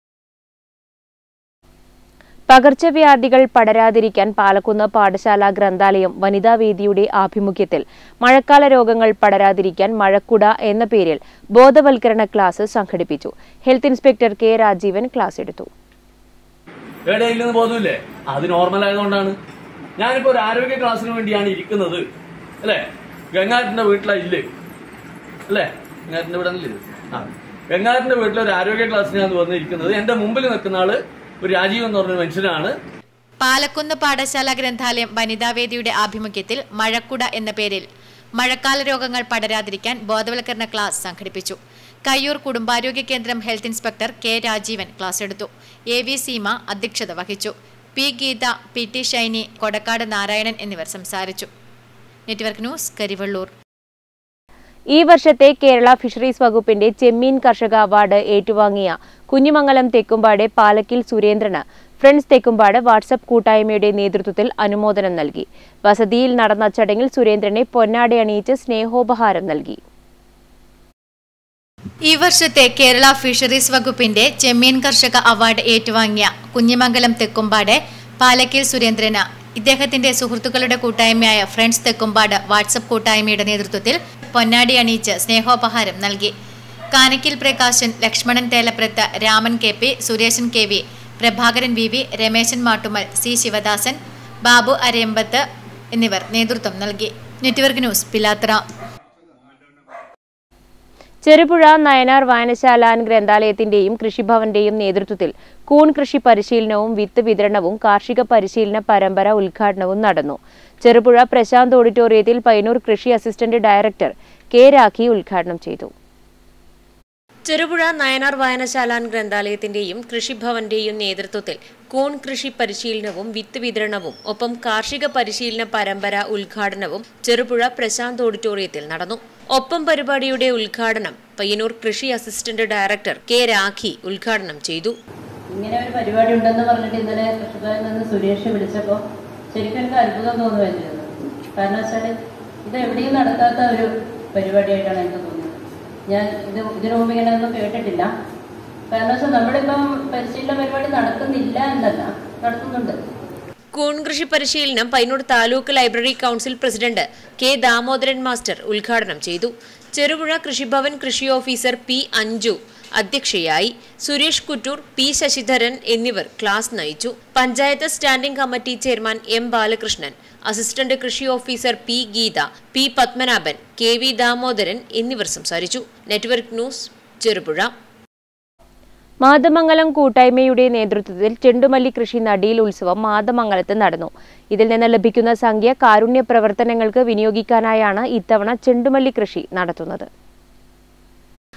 പകർച്ചവ്യാധികൾ പടരാതിരിക്കാൻ പാലക്കുന്ന് പാഠശാല ഗ്രന്ഥാലയം വനിതാവേദിയുടെ ആഭിമുഖ്യത്തിൽ മഴക്കാല രോഗങ്ങൾ പടരാതിരിക്കാൻ മഴക്കുട എന്ന പേരിൽ ബോധവൽക്കരണ ക്ലാസ് സംഘടിപ്പിച്ചു. Health inspector K Rajeevan class എടുത്തു. ബോധമില്ലേ, അത് നോർമൽ ആയതുകൊണ്ടാണ്. ഞാനിപ്പോ ഒരു ആരോഗ്യ ക്ലാസ്സിന് വേണ്ടിയാണ് ഇരിക്കുന്നത്, അല്ലേ? ഗംഗാരന്റെ വീട്ടിലില്ലേ, അല്ലേ? ഗംഗാരന്റെ വീട് ഗംഗാരന്റെ വീട്ടിൽ ഒരു ആരോഗ്യ ക്ലാസ്സിനാണ് വന്നിരിക്കുന്നത്. എന്റെ മുമ്പിൽ നിൽക്കുന്ന ആള് ഒരു രാജീവ് എന്ന് പറഞ്ഞ മനുഷ്യനാണ്. പാലക്കുന്ന് പാഠശാല ഗ്രന്ഥാലയം വനിതാവേദിയുടെ ആഭിമുഖ്യത്തിൽ മഴക്കുട എന്ന പേരിൽ മഴക്കാല രോഗങ്ങൾ പടരാതിരിക്കാൻ ബോധവൽക്കരണ ക്ലാസ് സംഘടിപ്പിച്ചു. കയ്യൂർ കുടുംബാരോഗ്യ കേന്ദ്രം health inspector K Rajeevan class എടുത്തു. AV സീമ അധ്യക്ഷത വഹിച്ചു. P ഗീത, PT ഷൈനി, കൊടക്കാട് നാരായണൻ എന്നിവർ സംസാരിച്ചു. Network news, Karivellur. ഈ വർഷത്തെ കേരള ഫിഷറീസ് വകുപ്പിന്റെ ചെമ്മീൻ കർഷക അവാർഡ് ഏറ്റുവാങ്ങിയ കുഞ്ഞിമംഗലം തെക്കുംപാട് പാലക്കിൽ സുരേന്ദ്രന് ഫ്രണ്ട്സ് തെക്കുംപാട് വാട്സ്ആപ്പ് കൂട്ടായ്മയുടെ നേതൃത്വത്തിൽ അനുമോദനം നൽകി. വസതിയിൽ നടന്ന ചടങ്ങിൽ സുരേന്ദ്രനെ പൊന്നാട അണിയിച്ച് സ്നേഹോപഹാരം നൽകി. ഈ വർഷത്തെ കേരള ഫിഷറീസ് വകുപ്പിന്റെ ചെമ്മീൻ കർഷക അവാർഡ് ഏറ്റുവാങ്ങിയ കുഞ്ഞിമംഗലം തെക്കുംപാട് പാലക്കിൽ സുരേന്ദ്രന് ഇദ്ദേഹത്തിന്റെ സുഹൃത്തുക്കളുടെ കൂട്ടായ്മയായ ഫ്രണ്ട്സ് തെക്കുംപാട് വാട്സ്ആപ്പ് കൂട്ടായ്മയുടെ നേതൃത്വത്തിൽ പൊന്നാടി അണിയിച്ച് സ്നേഹോപഹാരം നൽകി. കാനക്കിൽ Prakashan, Lakshmanan തേലപ്രത്ത്, Raman KP, Sureshan KV, Prabhakaran VV, Rameshan Mattumal, C Sivadasan, Babu അരയമ്പത്ത് എന്നിവർ നേതൃത്വം നൽകി. Network news, Pilathara. ചെറുപുഴ നയനാർ വായനശാല ഗ്രന്ഥാലയത്തിന്റെയും കൃഷിഭവന്റെയും നേതൃത്വത്തിൽ കൂൺ കൃഷി പരിശീലനവും വിത്ത് വിതരണവും കാർഷിക പരിശീലന പരമ്പര ഉദ്ഘാടനവും നടന്നു. ചെറുപുഴ പ്രശാന്ത് ഓഡിറ്റോറിയത്തിൽ പയ്യന്നൂർ കൃഷി അസിസ്റ്റന്റ് ഡയറക്ടർ K രാഖി ഉദ്ഘാടനം ചെയ്തു. ചെറുപുഴ നയനാർ വായനശാല ഗ്രന്ഥാലയത്തിന്റെയും കൃഷിഭവന്റെയും നേതൃത്വത്തിൽ കൂൺ കൃഷി പരിശീലനവും വിത്ത് വിതരണവും ഒപ്പം കാർഷിക പരിശീലന പരമ്പര ഉദ്ഘാടനവും ചെറുപുഴ പ്രശാന്ത് ഓഡിറ്റോറിയത്തിൽ നടന്നു. ഒപ്പം പരിപാടിയുടെ ഉദ്ഘാടനം പയ്യന്നൂർ കൃഷി അസിസ്റ്റന്റ് ഡയറക്ടർ K രാഖി ഉദ്ഘാടനം ചെയ്തു. ഇങ്ങനെ ഒരു പരിപാടി ഉണ്ടെന്ന് പറഞ്ഞിട്ട് ഇന്നലെ കൃഷിഭവനിൽ നിന്ന് സുരേഷ് വിളിച്ചപ്പോൾ ശരിക്കും എനിക്ക് അത്ഭുതം തോന്നുമായിരുന്നു. കാരണം വെച്ചാൽ ഇത് എവിടെയും നടക്കാത്ത ഒരു പരിപാടിയായിട്ടാണ് എനിക്ക് തോന്നുന്നത്. ഞാൻ ഇതിനു മുമ്പ് ഇങ്ങനെ ഒന്നും കേട്ടിട്ടില്ല. കാരണം വെച്ചാൽ നമ്മളിപ്പം പരിശീലന പരിപാടി നടക്കുന്നില്ല എന്നല്ല, നടത്തുന്നുണ്ട്. കൂൺ കൃഷി പരിശീലനം Payyanur taluk library council president K Damodaran master ഉദ്ഘാടനം ചെയ്തു. ചെറുപുഴ കൃഷിഭവൻ കൃഷി ഓഫീസർ P അഞ്ജു അധ്യക്ഷയായി. സുരേഷ് കുറ്റൂർ, P ശശിധരൻ എന്നിവർ ക്ലാസ് നയിച്ചു. Panchayat standing committee chairman M Balakrishnan, assistant കൃഷി officer P Geetha, P Padmanabhan, KV Damodaran എന്നിവർ സംസാരിച്ചു. Network news, Cherupuzha. മാതമംഗലം കൂട്ടായ്മയുടെ നേതൃത്വത്തിൽ ചെണ്ടുമല്ലി കൃഷി നടീൽ ഉത്സവം മാതമംഗലത്ത് നടന്നു. ഇതിൽ നിന്ന് ലഭിക്കുന്ന സംഖ്യ കാരുണ്യ പ്രവർത്തനങ്ങൾക്ക് വിനിയോഗിക്കാനായാണ് ഇത്തവണ ചെണ്ടുമല്ലി കൃഷി നടത്തുന്നത്.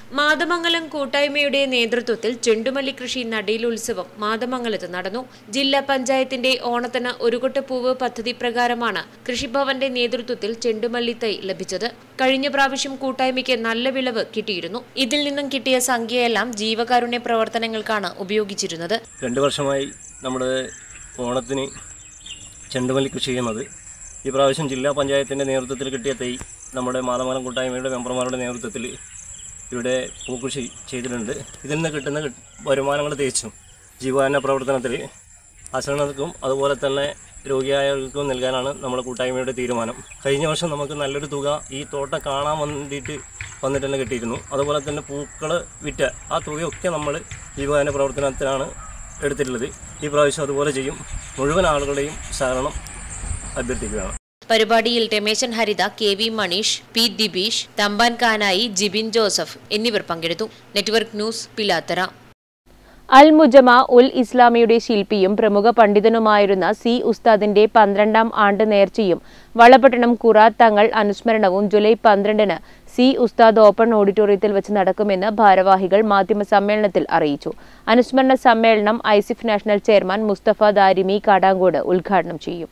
മാതമംഗലം കൂട്ടായ്മയുടെ നേതൃത്വത്തിൽ ചെണ്ടുമല്ലി കൃഷി നടീൽ ഉത്സവം മാതമംഗലത്ത് നടന്നു. ജില്ലാ പഞ്ചായത്തിന്റെ ഓണത്തിന് ഒരു കൊട്ടപ്പൂവ് പദ്ധതി പ്രകാരമാണ് കൃഷിഭവന്റെ നേതൃത്വത്തിൽ ചെണ്ടുമല്ലി തൈ ലഭിച്ചത്. കഴിഞ്ഞ പ്രാവശ്യം കൂട്ടായ്മയ്ക്ക് നല്ല വിളവ് കിട്ടിയിരുന്നു. ഇതിൽ നിന്നും കിട്ടിയ സംഖ്യയെല്ലാം ജീവകാരുണ്യ പ്രവർത്തനങ്ങൾക്കാണ് ഉപയോഗിച്ചിരുന്നത്. 2 വർഷമായി നമ്മുടെ ഓണത്തിന് ചെണ്ടുമല്ലി കൃഷി ചെയ്യുന്നത്. ഈ പ്രാവശ്യം ജില്ലാ പഞ്ചായത്തിന്റെ നേതൃത്വത്തിൽ കിട്ടിയ തൈ നമ്മുടെ മാതമംഗലം കൂട്ടായ്മയുടെ മെമ്പർമാരുടെ നേതൃത്വത്തിൽ ഇവിടെ പൂക്കൃഷി ചെയ്തിട്ടുണ്ട്. ഇതിൽ നിന്ന് കിട്ടുന്ന വരുമാനങ്ങൾ തികച്ചും ജീവകാരുണ്യ പ്രവർത്തനത്തിൽ അശരണർക്കും അതുപോലെ തന്നെ രോഗിയായവർക്കും നൽകാനാണ് നമ്മുടെ കൂട്ടായ്മയുടെ തീരുമാനം. കഴിഞ്ഞ വർഷം നമുക്ക് നല്ലൊരു തുക ഈ തോട്ടം കാണാൻ വന്നിട്ട് തന്നെ കിട്ടിയിരുന്നു. അതുപോലെ തന്നെ പൂക്കൾ വിറ്റ ആ തുകയൊക്കെ നമ്മൾ ജീവകാരുണ്യ പ്രവർത്തനത്തിനാണ് എടുത്തിട്ടുള്ളത്. ഈ പ്രാവശ്യം അതുപോലെ ചെയ്യും. മുഴുവൻ ആളുകളുടെയും സഹകരണം അഭ്യർത്ഥിക്കുകയാണ്. പരിപാടിയിൽ രമേശൻ ഹരിത, KV മനീഷ്, P ദിബീഷ്, തമ്പാൻ കാനായി, ജിബിൻ ജോസഫ് എന്നിവർ പങ്കെടുത്തു. Network news, Pilathara. അൽ മുജമ ഉൽ ഇസ്ലാമിയുടെ ശില്പിയും പ്രമുഖ പണ്ഡിതനുമായിരുന്ന സി ഉസ്താദിന്റെ 12ാം ആണ്ട് നേർച്ചയും വളപട്ടണം ഖുറാത്ത് തങ്ങൾ അനുസ്മരണവും ജൂലൈ 12-ന് സി ഉസ്താദ് ഓപ്പൺ ഓഡിറ്റോറിയത്തിൽ വെച്ച് നടക്കുമെന്ന് ഭാരവാഹികൾ മാധ്യമസമ്മേളനത്തിൽ അറിയിച്ചു. അനുസ്മരണ സമ്മേളനം ICF national chairman Mustafa Darimi Kadangode ഉദ്ഘാടനം ചെയ്യും.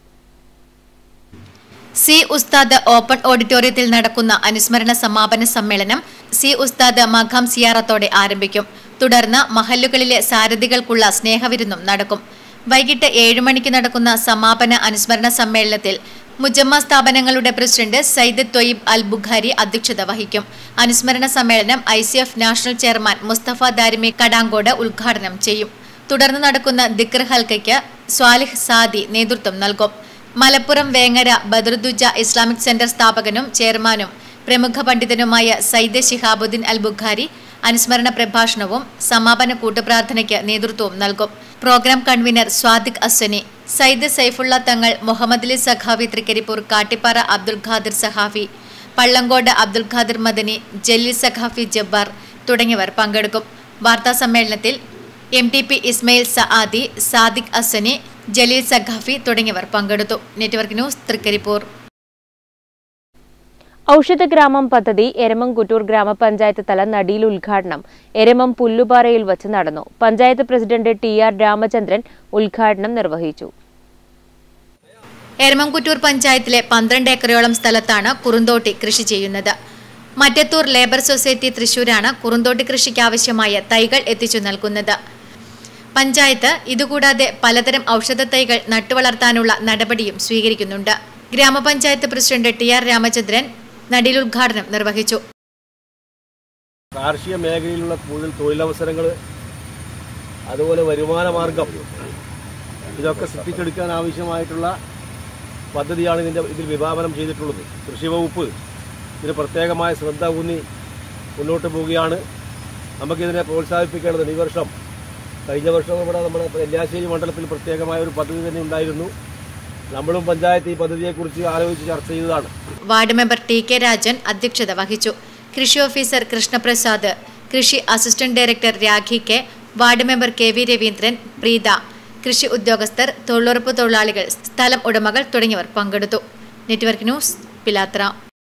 സി ഉസ്താദ് ഓപ്പൺ ഓഡിറ്റോറിയത്തിൽ നടക്കുന്ന അനുസ്മരണ സമാപന സമ്മേളനം സി ഉസ്താദ് മഖാം സിയാറത്തോടെ ആരംഭിക്കും. തുടർന്ന് മഹല്ലുകളിലെ സാരഥികൾക്കുള്ള സ്നേഹവിരുന്നും നടക്കും. വൈകിട്ട് 7 മണിക്ക് നടക്കുന്ന സമാപന അനുസ്മരണ സമ്മേളനത്തിൽ മുജമ്മ സ്ഥാപനങ്ങളുടെ പ്രസിഡന്റ് സയ്യിദ് ത്വയ്യിബ് അൽ ബുഖാരി അധ്യക്ഷത വഹിക്കും. അനുസ്മരണ സമ്മേളനം ICF national chairman Mustafa Darimi Kadangode ഉദ്ഘാടനം ചെയ്യും. തുടർന്ന് നടക്കുന്ന ദിക്ർ ഹൽക്കയ്ക്ക് സ്വാലിഹ് സാദി നേതൃത്വം നൽകും. മലപ്പുറം വേങ്ങര ബദറുദ്ദുജ ഇസ്ലാമിക് സെന്റർ സ്ഥാപകനും ചെയർമാനും പ്രമുഖ പണ്ഡിതനുമായ സയ്യിദ് ശിഹാബുദ്ദീൻ അൽ ബുഖാരി അനുസ്മരണ പ്രഭാഷണവും സമാപന കൂട്ടുപ്രാർത്ഥനയ്ക്ക് നേതൃത്വവും നൽകും. പ്രോഗ്രാം കൺവീനർ സ്വാദിഖ് അസ്വനി, സയ്യിദ് സൈഫുള്ള തങ്ങൾ, മുഹമ്മദ് അലി സഖാഫി തൃക്കരിപ്പൂർ, കാട്ടിപ്പാറ അബ്ദുൽ ഖാദിർ സഖാഫി, പള്ളങ്കോട് അബ്ദുൽ ഖാദിർ മദനി, ജലീൽ സഖാഫി ജബ്ബാർ തുടങ്ങിയവർ പങ്കെടുക്കും. വാർത്താ സമ്മേളനത്തിൽ MTP ഇസ്മയിൽ സആദി, സാദിഖ് അസ്വനി, ജലീൽ സഖാഫി തുടങ്ങിയവർ പങ്കെടുത്തു. Network news, Trikaripur. ഔഷധ ഗ്രാമം പദ്ധതി എരമംകുറ്റൂർ ഗ്രാമപഞ്ചായത്ത് തല നടീൽ ഉദ്ഘാടനം എരമം പുല്ലുപാറയിൽ വച്ച് നടന്നു. പഞ്ചായത്ത് പ്രസിഡന്റ് TR രാമചന്ദ്രൻ ഉദ്ഘാടനം നിർവഹിച്ചു. എരമംകുറ്റൂർ പഞ്ചായത്തിലെ 12 ഏക്കറോളം സ്ഥലത്താണ് കുറുന്തോട്ടി കൃഷി ചെയ്യുന്നത്. മറ്റത്തൂർ ലേബർ സൊസൈറ്റി തൃശൂരാണ് കുറുന്തോട്ടി കൃഷിക്ക് ആവശ്യമായ തൈകൾ എത്തിച്ചു നൽകുന്നത്. പഞ്ചായത്ത് ഇതുകൂടാതെ പലതരം ഔഷധ തൈകൾ നട്ടുവളർത്താനുള്ള നടപടിയും സ്വീകരിക്കുന്നുണ്ട്. ഗ്രാമപഞ്ചായത്ത് പ്രസിഡന്റ് TR രാമചന്ദ്രൻ നടീൽ ഉദ്ഘാടനം നിർവഹിച്ചു. കാർഷിക മേഖലയിലുള്ള കൂടുതൽ തൊഴിലവസരങ്ങൾ, അതുപോലെ വരുമാന മാർഗം, ഇതൊക്കെ സൃഷ്ടിച്ചെടുക്കാൻ ആവശ്യമായിട്ടുള്ള പദ്ധതിയാണ് ഇതിൽ വിഭാവനം ചെയ്തിട്ടുള്ളത്. കൃഷി വകുപ്പ് ഇതിന് പ്രത്യേകമായ ശ്രദ്ധ ഊന്നി മുന്നോട്ട് പോവുകയാണ്. നമുക്കിതിനെ പ്രോത്സാഹിപ്പിക്കേണ്ടതുണ്ട്. ഈ വർഷം, കഴിഞ്ഞ വർഷം നമ്മുടെ നെല്ലിയാശ്ശേരി മണ്ഡലത്തിൽ പ്രത്യേകമായ ഒരു പദ്ധതി തന്നെ ഉണ്ടായിരുന്നു. നമ്മളും പഞ്ചായത്ത് ഈ പദ്ധതിയെക്കുറിച്ച് ആലോചിച്ച് ചർച്ച ചെയ്തതാണ്. വാർഡ് മെമ്പർ TK രാജൻ അധ്യക്ഷത വഹിച്ചു. കൃഷി ഓഫീസർ കൃഷ്ണപ്രസാദ്, കൃഷി assistant director Rakhi K, ward member KV Raveendran, Preetha, കൃഷി ഉദ്യോഗസ്ഥർ, തൊഴിലുറപ്പ് തൊഴിലാളികൾ, സ്ഥലം ഉടമകൾ തുടങ്ങിയവർ പങ്കെടുത്തു. Network news, Pilathara.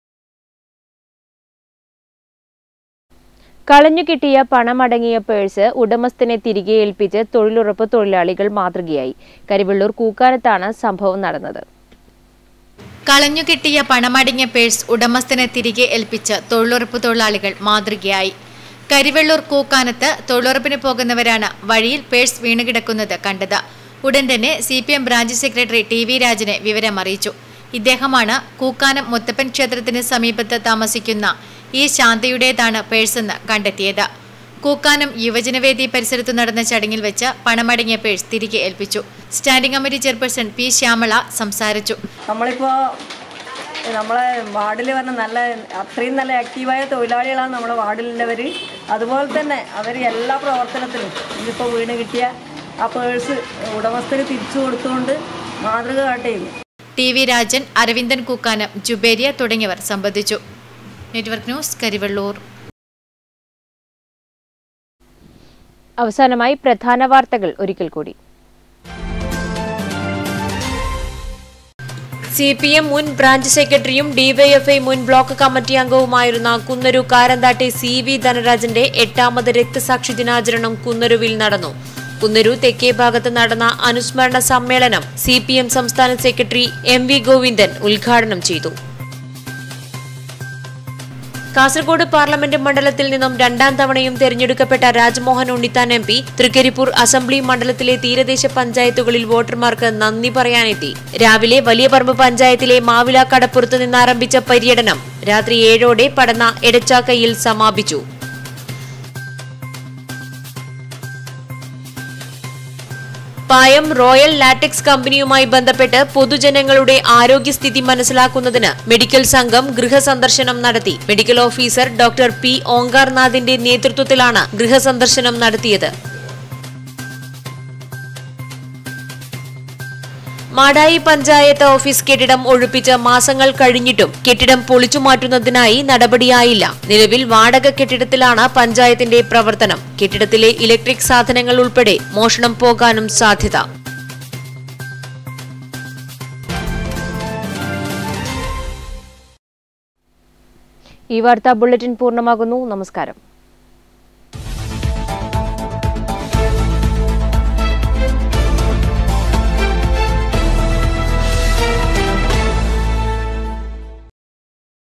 കളഞ്ഞുകിട്ടിയ പണമടങ്ങിയ പേഴ്സ് ഉടമസ്ഥനെ തിരികെ ഏൽപ്പിച്ച് തൊഴിലുറപ്പ് തൊഴിലാളികൾ മാതൃകയായി. കരിവെള്ളൂർ കൂക്കാനത്താണ് സംഭവം നടന്നത്. കളഞ്ഞുകിട്ടിയ പണമടങ്ങിയ പേഴ്സ് ഉടമസ്ഥനെ തിരികെ ഏൽപ്പിച്ച് തൊഴിലുറപ്പ് തൊഴിലാളികൾ മാതൃകയായി. കരിവെള്ളൂർ കൂക്കാനത്ത് തൊഴിലുറപ്പിന് പോകുന്നവരാണ് വഴിയിൽ പേഴ്സ് വീണുകിടക്കുന്നത് കണ്ടത്. ഉടൻ തന്നെ CPM ബ്രാഞ്ച് സെക്രട്ടറി TV രാജനെ വിവരമറിയിച്ചു. ഇദ്ദേഹമാണ് കൂക്കാനം മുത്തപ്പൻ ക്ഷേത്രത്തിന് സമീപത്ത് താമസിക്കുന്ന ഈ ശാന്തയുടേതാണ് പേഴ്സെന്ന് കണ്ടെത്തിയത്. കൂക്കാനം യുവജനവേദി പരിസരത്തു നടന്ന ചടങ്ങിൽ വെച്ച് പണമടങ്ങിയ പേഴ്സ് തിരികെ ഏൽപ്പിച്ചു. Standing committee chairperson P Shyamala സംസാരിച്ചു. നമ്മളെ വാർഡിൽ പറഞ്ഞ അത്രയും നല്ല ആക്റ്റീവായ തൊഴിലാളികളാണ് നമ്മുടെ വാർഡിലുള്ളവർ. അതുപോലെ തന്നെ അവർ എല്ലാ പ്രവർത്തനത്തിലും ഇതിപ്പോൾ വീണ് കിട്ടിയ ആ പേഴ്സ് ഉടമസ്ഥന് തിരിച്ചു കൊടുത്തുകൊണ്ട് മാതൃക കാട്ടുന്നു. TV രാജൻ, അരവിന്ദൻ കൂക്കാനം, ജുബേരിയ തുടങ്ങിയവർ സംബന്ധിച്ചു. Network news, Karivellur. അവസാനമായി പ്രധാന വാർത്തകൾ ഒരിക്കൽ കൂടി. CPM മുൻ ബ്രാഞ്ച് സെക്രട്ടറിയും ഡിവൈഎഫ്ഐ മുൻ ബ്ലോക്ക് കമ്മിറ്റി അംഗവുമായിരുന്ന കുന്നരു കാരന്താട്ടെ CV ധനരാജന്റെ 8ാമത് രക്തസാക്ഷി ദിനാചരണം കുന്നരുവിൽ നടന്നു. കുന്നരു തെക്കേ ഭാഗത്ത് നടന്ന അനുസ്മരണ സമ്മേളനം CPM സംസ്ഥാന സെക്രട്ടറി MV ഗോവിന്ദൻ ഉദ്ഘാടനം ചെയ്തു. കാസർഗോഡ് പാർലമെന്റ് മണ്ഡലത്തിൽ നിന്നും 2ാം തവണയും തെരഞ്ഞെടുക്കപ്പെട്ട രാജ്മോഹൻ ഉണ്ണിത്താൻ MP തൃക്കരിപ്പൂർ അസംബ്ലി മണ്ഡലത്തിലെ തീരദേശ പഞ്ചായത്തുകളിൽ വോട്ടർമാർക്ക് നന്ദി പറയാനെത്തി. രാവിലെ വലിയ പറമ്പ് പഞ്ചായത്തിലെ മാവില കടപ്പുറത്ത് നിന്നാരംഭിച്ച പര്യടനം രാത്രി 7ഓടെ പടന്ന എടച്ചാക്കയിൽ സമാപിച്ചു. പായം റോയൽ ലാറ്റക്സ് കമ്പനിയുമായി ബന്ധപ്പെട്ട് പൊതുജനങ്ങളുടെ ആരോഗ്യസ്ഥിതി മനസ്സിലാക്കുന്നതിന് മെഡിക്കൽ സംഘം ഗൃഹസന്ദർശനം നടത്തി. Medical officer doctor P. ഓങ്കാർനാഥിന്റെ നേതൃത്വത്തിലാണ് ഗൃഹസന്ദർശനം നടത്തിയത്. മാടായി പഞ്ചായത്ത് ഓഫീസ് കെട്ടിടം ഒഴിപ്പിച്ച് മാസങ്ങൾ കഴിഞ്ഞിട്ടും കെട്ടിടം പൊളിച്ചുമാറ്റുന്നതിനായി നടപടിയായില്ല. നിലവിൽ വാടക കെട്ടിടത്തിലാണ് പഞ്ചായത്തിന്റെ പ്രവർത്തനം. കെട്ടിടത്തിലെ ഇലക്ട്രിക് സാധനങ്ങൾ ഉൾപ്പെടെ മോഷണം പോകാനും സാധ്യത. ഈ വാർത്താ ബുള്ളറ്റിൻ പൂർണ്ണമാകുന്നു. നമസ്കാരം.